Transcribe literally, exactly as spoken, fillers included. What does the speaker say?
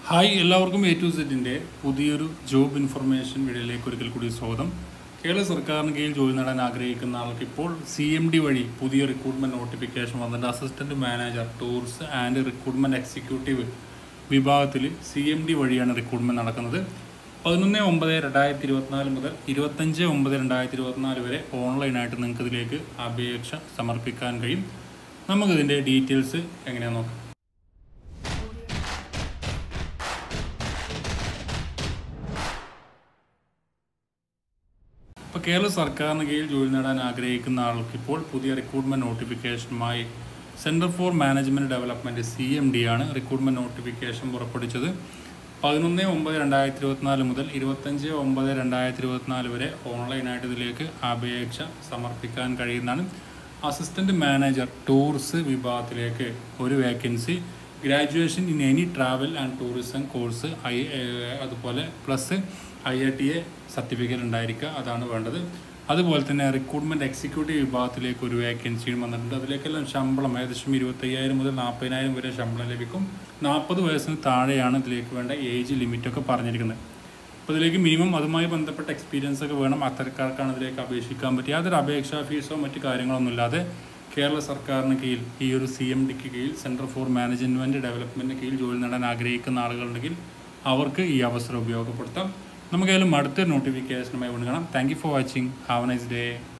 Hi എല്ലാവർക്കും A to സെറ്റിൻ്റെ പുതിയൊരു ജോബ് ഇൻഫർമേഷൻ വീഡിയോയിലേക്ക് ഒരിക്കൽ കൂടി സ്വാഗതം. കേരള സർക്കാരിന് കീഴിൽ ജോലി നേടാൻ ആഗ്രഹിക്കുന്ന ആൾക്ക് ഇപ്പോൾ സി എം ഡി വഴി പുതിയ റിക്രൂട്ട്മെൻറ്റ് നോട്ടിഫിക്കേഷൻ വന്നിട്ടുണ്ട്. Assistant manager tourist and recruitment executive വിഭാഗത്തിൽ സി എം ഡി വഴിയാണ് റിക്രൂട്ട്മെൻറ്റ് നടക്കുന്നത്. പതിനൊന്ന് ഒമ്പത് രണ്ടായിരത്തി ഇരുപത്തിനാല് മുതൽ ഇരുപത്തഞ്ച് ഒമ്പത് രണ്ടായിരത്തി ഇരുപത്തിനാല് വരെ ഓൺലൈനായിട്ട് നിങ്ങൾക്ക് ഇതിലേക്ക് അപേക്ഷ സമർപ്പിക്കാൻ കഴിയും. നമുക്കിതിൻ്റെ ഡീറ്റെയിൽസ് എങ്ങനെയാണെന്ന് നോക്കാം. ഇപ്പോൾ കേരള സർക്കാരിന് കീഴിൽ ജോലി നേടാൻ ആഗ്രഹിക്കുന്ന ആൾക്ക് ഇപ്പോൾ പുതിയ റിക്രൂട്ട്മെൻറ്റ് നോട്ടിഫിക്കേഷനുമായി centre for management development C M D ആണ് റിക്രൂട്ട്മെൻറ്റ് നോട്ടിഫിക്കേഷൻ പുറപ്പെടുവിച്ചത്. പതിനൊന്ന് ഒമ്പത് രണ്ടായിരത്തി ഇരുപത്തിനാല് മുതൽ ഇരുപത്തഞ്ച് ഒമ്പത് രണ്ടായിരത്തി ഇരുപത്തിനാല് വരെ ഓൺലൈനായിട്ട് ഇതിലേക്ക് അപേക്ഷ സമർപ്പിക്കാൻ കഴിയുന്നതാണ്. അസിസ്റ്റൻറ്റ് മാനേജർ ടൂറിസ്റ്റ് വിഭാഗത്തിലേക്ക് ഒരു vacancy, graduation in any travel and tourism course, I അതുപോലെ plus I I T A certificate ഉണ്ടായിരിക്കുക, അതാണ് വേണ്ടത്. അതുപോലെ തന്നെ റിക്രൂട്ട്മെൻറ്റ് എക്സിക്യൂട്ടീവ് വിഭാഗത്തിലേക്ക് ഒരു വേക്കൻസിയും വന്നിട്ടുണ്ട്. അതിലേക്കെല്ലാം ശമ്പളം ഏകദേശം ഇരുപത്തയ്യായിരം മുതൽ നാൽപ്പതിനായിരം വരെ ശമ്പളം ലഭിക്കും. നാൽപ്പത് വയസ്സിന് താഴെയാണ് ഇതിലേക്ക് വേണ്ട ഏജ് ലിമിറ്റൊക്കെ പറഞ്ഞിരിക്കുന്നത്. അപ്പോൾ ഇതിലേക്ക് മിനിമം അതുമായി ബന്ധപ്പെട്ട എക്സ്പീരിയൻസ് ഒക്കെ വേണം. അത്തരക്കാർക്കാണ് ഇതിലേക്ക് അപേക്ഷിക്കാൻ പറ്റുക. യാതൊരു അപേക്ഷാ ഫീസോ മറ്റു കാര്യങ്ങളൊന്നും ഇല്ലാതെ കേരള സർക്കാരിന് കീഴിൽ ഈ ഒരു സി എം ഡിക്ക് കീഴിൽ സെൻറ്റർ ഫോർ മാനേജ്മെൻറ്റ് ഡെവലപ്മെൻറ്റിന് കീഴിൽ ജോലി നേടാൻ ആഗ്രഹിക്കുന്ന ആളുകളുണ്ടെങ്കിൽ അവർക്ക് ഈ അവസരം ഉപയോഗപ്പെടുത്താം. നമുക്കായാലും അടുത്ത നോട്ടിഫിക്കേഷനുമായി കാണാം. Thank you for watching. Have a nice day.